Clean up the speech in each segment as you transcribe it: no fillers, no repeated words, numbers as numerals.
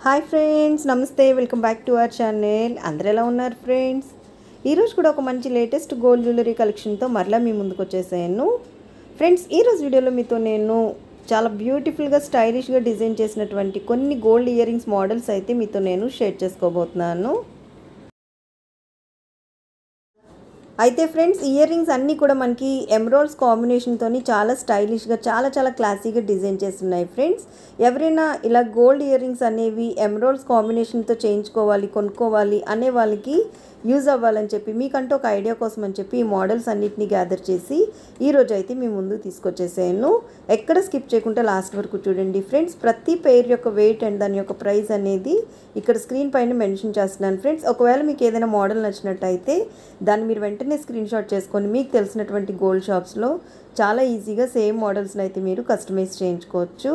Hi friends, నమస్తే. Welcome back to our channel. అందరూ ఎలా ఉన్నారు ఫ్రెండ్స్? ఈరోజు కూడా ఒక మంచి లేటెస్ట్ గోల్డ్ జ్యువెలరీ కలెక్షన్తో మరలా మీ ముందుకు వచ్చేసాను ఫ్రెండ్స్. ఈరోజు వీడియోలో మీతో నేను చాలా బ్యూటిఫుల్గా స్టైలిష్గా డిజైన్ చేసినటువంటి కొన్ని గోల్డ్ ఇయర్ రింగ్స్ మోడల్స్ అయితే మీతో నేను షేర్ చేసుకోబోతున్నాను. అయితే ఫ్రెండ్స్, ఇయర్ రింగ్స్ అన్నీ కూడా మనకి ఎమరాల్డ్స్ కాంబినేషన్తో చాలా స్టైలిష్గా చాలా క్లాసీగా డిజైన్ చేస్తున్నాయి ఫ్రెండ్స్. ఎవరైనా ఇలా గోల్డ్ ఇయర్ రింగ్స్ అనేవి ఎమరాల్డ్స్ కాంబినేషన్తో చేయించుకోవాలి, కొనుక్కోవాలి అనే వాళ్ళకి యూజ్ అవ్వాలని చెప్పి మీకంటూ ఒక ఐడియా కోసం అని చెప్పి ఈ మోడల్స్ అన్నిటిని గ్యాదర్ చేసి ఈరోజు అయితే మీ ముందు తీసుకొచ్చేసాను. ఎక్కడ స్కిప్ చేయకుండా లాస్ట్ వరకు చూడండి ఫ్రెండ్స్. ప్రతి పేర్ యొక్క వెయిట్ అండ్ దాని యొక్క ప్రైస్ అనేది ఇక్కడ స్క్రీన్ పైన మెన్షన్ చేస్తున్నాను ఫ్రెండ్స్. ఒకవేళ మీకు ఏదైనా మోడల్ నచ్చినట్టయితే దాన్ని మీరు వెంటనే స్క్రీన్ షాట్ చేసుకొని మీకు తెలిసినటువంటి గోల్డ్ షాప్స్లో చాలా ఈజీగా సేమ్ మోడల్స్ని అయితే మీరు కస్టమైజ్ చేయించుకోవచ్చు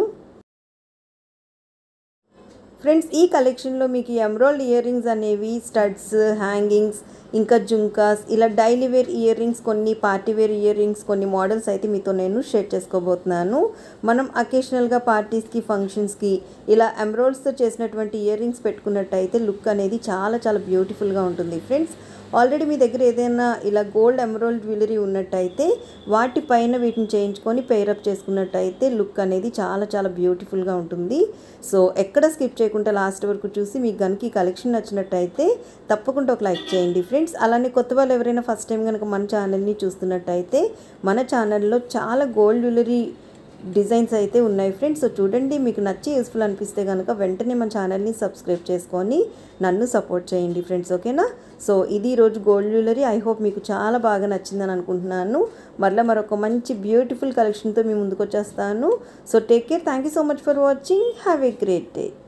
ఫ్రెండ్స్. ఈ కలెక్షన్లో మీకు ఎమరాల్డ్ ఇయర్ రింగ్స్ అనేవి స్టడ్స్, హ్యాంగింగ్స్, ఇంకా జుంకాస్, ఇలా డైలీ వేర్ ఇయర్ రింగ్స్, కొన్ని పార్టీ వేర్ ఇయర్ రింగ్స్, కొన్ని మోడల్స్ అయితే మీతో నేను షేర్ చేసుకోబోతున్నాను. మనం అకేషనల్గా పార్టీస్కి, ఫంక్షన్స్కి ఇలా ఎమరాల్డ్స్తో చేసినటువంటి ఇయర్ రింగ్స్ పెట్టుకున్నట్టయితే లుక్ అనేది చాలా బ్యూటిఫుల్గా ఉంటుంది ఫ్రెండ్స్. ఆల్రెడీ మీ దగ్గర ఏదైనా ఇలా గోల్డ్ ఎమరాల్డ్ జ్యువెలరీ ఉన్నట్టయితే వాటిపైన వీటిని చేయించుకొని పేరప్ చేసుకున్నట్టయితే లుక్ అనేది చాలా బ్యూటిఫుల్గా ఉంటుంది. సో ఎక్కడ స్కిప్ చేయకుండా లాస్ట్ వరకు చూసి మీకు కనుక ఈ కలెక్షన్ నచ్చినట్టయితే తప్పకుండా ఒక లైక్ చేయండి ఫ్రెండ్స్. అలానే కొత్త వాళ్ళు ఎవరైనా ఫస్ట్ టైం కనుక మన ఛానల్ని చూస్తున్నట్టయితే మన ఛానల్లో చాలా గోల్డ్ జ్యువెలరీ డిజైన్స్ అయితే ఉన్నాయి ఫ్రెండ్స్. సో చూడండి, మీకు నచ్చి యూస్ఫుల్ అనిపిస్తే కనుక వెంటనే మన ఛానల్ని సబ్స్క్రైబ్ చేసుకొని నన్ను సపోర్ట్ చేయండి ఫ్రెండ్స్, ఓకేనా? సో ఇది ఈరోజు గోల్డ్ జ్యువెలరీ. ఐ హోప్ మీకు చాలా బాగా నచ్చిందని అనుకుంటున్నాను. మరొక మంచి బ్యూటిఫుల్ కలెక్షన్తో మీ ముందుకు వచ్చేస్తాను. So take care. Thank you so much for watching. Have a great day.